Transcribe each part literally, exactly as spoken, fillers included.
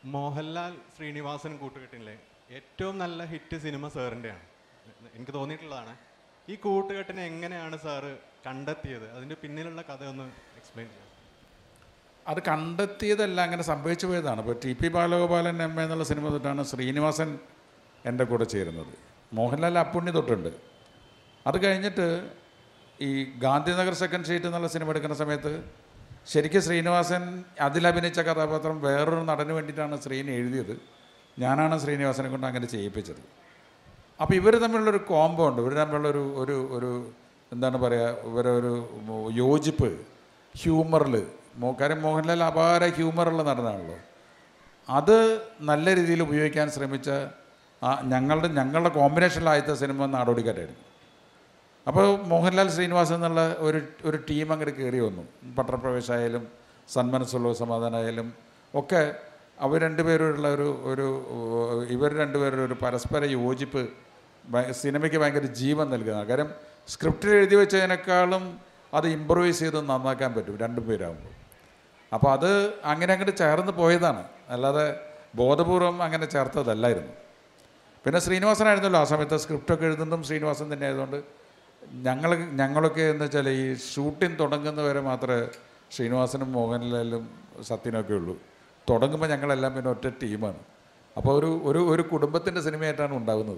മോഹൻലാൽ ശ്രീനിവാസൻ കൂട്ടുകെട്ടിലെ ഏറ്റവും നല്ല hit cinema സാറിൻ്റെയാണ്. എനിക്ക് തോന്നിയിട്ടുള്ളതാണ്. ഈ കൂട്ടുകെട്ടിനെ എങ്ങനെയാണ് സാറ് കണ്ടെത്തിയത്? അതിൻ്റെ പിന്നിലുള്ള കഥ ഒന്ന് എക്സ്പ്ലെയിൻ ചെയ്യാം. അത് കണ്ടെത്തിയതല്ല, അങ്ങനെ സംഭവിച്ചു പോയതാണ്. ഇപ്പോൾ ടി പി ബാലഗോപാലൻ എം എന്നുള്ള സിനിമ തൊട്ടാണ് ശ്രീനിവാസൻ എൻ്റെ കൂടെ ചേരുന്നത്. മോഹൻലാൽ അപ്പുണ്ണി തൊട്ടുണ്ട്. അത് കഴിഞ്ഞിട്ട് ഈ ഗാന്ധിനഗർ സെക്കൻഡ് ഷീറ്റ് എന്നുള്ള സിനിമ എടുക്കുന്ന സമയത്ത് ശരിക്കും ശ്രീനിവാസൻ അതിലഭിനയിച്ച കഥാപാത്രം വേറൊരു നടന് വേണ്ടിയിട്ടാണ് ശ്രീനി എഴുതിയത്. ഞാനാണ് ശ്രീനിവാസനെ കൊണ്ട് അങ്ങനെ ചെയ്യിപ്പിച്ചത്. അപ്പോൾ ഇവർ തമ്മിലുള്ളൊരു കോംബോ ഉണ്ട്, ഇവർ തമ്മിലുള്ളൊരു ഒരു ഒരു എന്താണ് പറയുക, ഇവരൊരു യോജിപ്പ് ഹ്യൂമറിൽ. കാര്യം മോഹൻലാൽ അപാര ഹ്യൂമറുള്ള നടനാണല്ലോ. അത് നല്ല രീതിയിൽ ഉപയോഗിക്കാൻ ശ്രമിച്ച ആ ഞങ്ങളുടെ ഞങ്ങളുടെ കോമ്പിനേഷനിലായത്തെ സിനിമ നാടോടിക്കാറ്റായിരുന്നു. അപ്പോൾ മോഹൻലാൽ ശ്രീനിവാസൻ എന്നുള്ള ഒരു ഒരു ടീം അങ്ങോട്ട് കയറി വന്നു. പത്രപ്രവേശമായാലും സന്മനസ്സുള്ള സമാധാനമായാലും ഒക്കെ അവർ രണ്ടുപേരുള്ള ഒരു ഒരു ഇവർ രണ്ടുപേരുടെ ഒരു പരസ്പര യോജിപ്പ് സിനിമയ്ക്ക് ഭയങ്കര ജീവൻ നൽകുന്നതാണ്. കാര്യം സ്ക്രിപ്റ്റിൽ എഴുതി വെച്ചതിനേക്കാളും അത് ഇമ്പ്രൂവൈസ് ചെയ്ത് നന്നാക്കാൻ പറ്റും രണ്ടുപേരാകുമ്പോൾ. അപ്പോൾ അത് അങ്ങനെ അങ്ങോട്ട് ചേർന്ന് പോയതാണ്, അല്ലാതെ ബോധപൂർവം അങ്ങനെ ചേർത്തതല്ലായിരുന്നു. പിന്നെ ശ്രീനിവാസനായിരുന്നല്ലോ ആ സമയത്ത് സ്ക്രിപ്റ്റൊക്കെ എഴുതുന്നതും ശ്രീനിവാസൻ തന്നെ ആയതുകൊണ്ട് ഞങ്ങൾ ഞങ്ങളൊക്കെ എന്ന് വെച്ചാൽ ഈ ഷൂട്ടിംഗ് തുടങ്ങുന്നവരെ മാത്രമേ ശ്രീനിവാസനും മോഹൻലാലും സത്യനൊക്കെ ഉള്ളൂ. തുടങ്ങുമ്പോൾ ഞങ്ങളെല്ലാം പിന്നെ ഒറ്റ ടീമാണ്. അപ്പോൾ ഒരു ഒരു ഒരു കുടുംബത്തിൻ്റെ സിനിമയായിട്ടാണ് ഉണ്ടാകുന്നത്.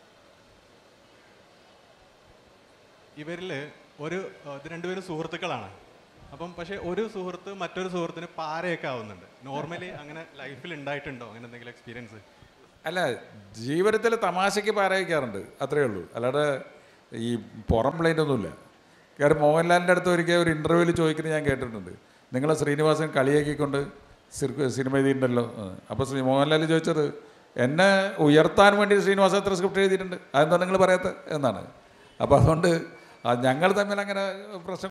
ഇവരിൽ ഒരു ഇത് രണ്ടുപേരും സുഹൃത്തുക്കളാണ്. അപ്പം പക്ഷേ ഒരു സുഹൃത്ത് മറ്റൊരു സുഹൃത്തിന് പാരയൊക്കെ ആവുന്നുണ്ട്. നോർമലി അങ്ങനെ ലൈഫിൽ ഉണ്ടായിട്ടുണ്ടോ അങ്ങനെ എന്തെങ്കിലും എക്സ്പീരിയൻസ്? അല്ല, ജീവിതത്തിൽ തമാശയ്ക്ക് പാരയിക്കാറുണ്ട്, അത്രയേ ഉള്ളൂ. അല്ലാതെ ഈ പുറം പ്ലേറ്റൊന്നുമില്ല. കാരണം മോഹൻലാലിൻ്റെ അടുത്ത് ഒരിക്കൽ ഒരു ഇൻ്റർവ്യൂവിൽ ചോദിക്കുന്നത് ഞാൻ കേട്ടിട്ടുണ്ട്, നിങ്ങളെ ശ്രീനിവാസൻ കളിയാക്കിക്കൊണ്ട് സിനിമ എഴുതിയിട്ടുണ്ടല്ലോ. അപ്പോൾ ശ്രീ മോഹൻലാൽ ചോദിച്ചത്, എന്നെ ഉയർത്താൻ വേണ്ടി ശ്രീനിവാസൻ എത്ര സ്ക്രിപ്റ്റ് എഴുതിയിട്ടുണ്ട്, അതെന്താ നിങ്ങൾ പറയാത്ത എന്നാണ്. അപ്പോൾ അതുകൊണ്ട് ഞങ്ങൾ തമ്മിൽ അങ്ങനെ പ്രശ്നം